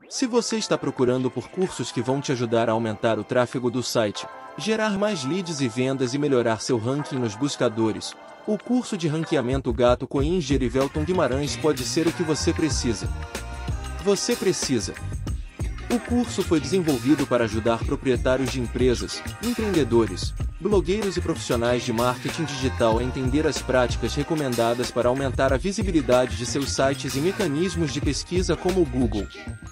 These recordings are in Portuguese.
Se você está procurando por cursos que vão te ajudar a aumentar o tráfego do site, gerar mais leads e vendas e melhorar seu ranking nos buscadores, o curso de ranqueamento Gato Coin Gerivelton Guimarães pode ser o que você precisa. Você precisa. O curso foi desenvolvido para ajudar proprietários de empresas, empreendedores, blogueiros e profissionais de marketing digital a entender as práticas recomendadas para aumentar a visibilidade de seus sites e mecanismos de pesquisa como o Google.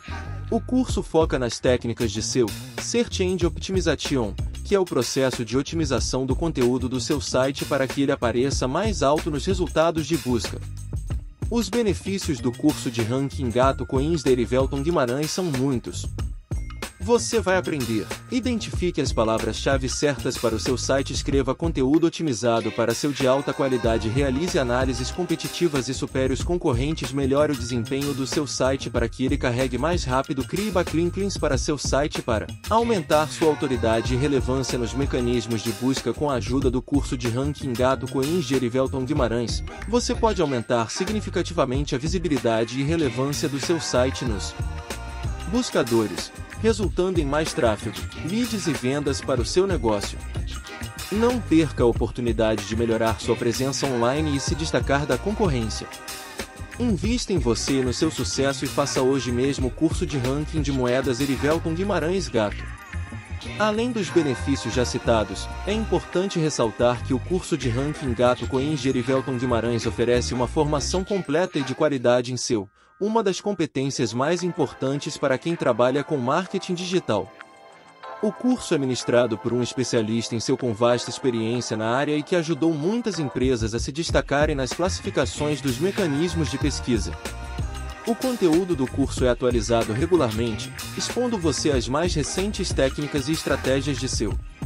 O curso foca nas técnicas de SEO, Search Engine Optimization, que é o processo de otimização do conteúdo do seu site para que ele apareça mais alto nos resultados de busca. Os benefícios do curso de ranking Gato Coins Gerivelton Guimarães são muitos. Você vai aprender. Identifique as palavras-chave certas para o seu site, escreva conteúdo otimizado para SEO de alta qualidade, realize análises competitivas e supere os concorrentes, melhore o desempenho do seu site para que ele carregue mais rápido, crie backlinks para seu site para aumentar sua autoridade e relevância nos mecanismos de busca. Com a ajuda do curso de ranking Gato Coins Gerivelton Guimarães, você pode aumentar significativamente a visibilidade e relevância do seu site nos buscadores, resultando em mais tráfego, leads e vendas para o seu negócio. Não perca a oportunidade de melhorar sua presença online e se destacar da concorrência. Invista em você e no seu sucesso e faça hoje mesmo o curso de ranking de moedas Gerivelton Guimarães Gato. Além dos benefícios já citados, é importante ressaltar que o curso de ranking Gato Coins Gerivelton Guimarães oferece uma formação completa e de qualidade em SEO, uma das competências mais importantes para quem trabalha com marketing digital. O curso é ministrado por um especialista em SEO com vasta experiência na área e que ajudou muitas empresas a se destacarem nas classificações dos mecanismos de pesquisa. O conteúdo do curso é atualizado regularmente, expondo você às mais recentes técnicas e estratégias de SEO.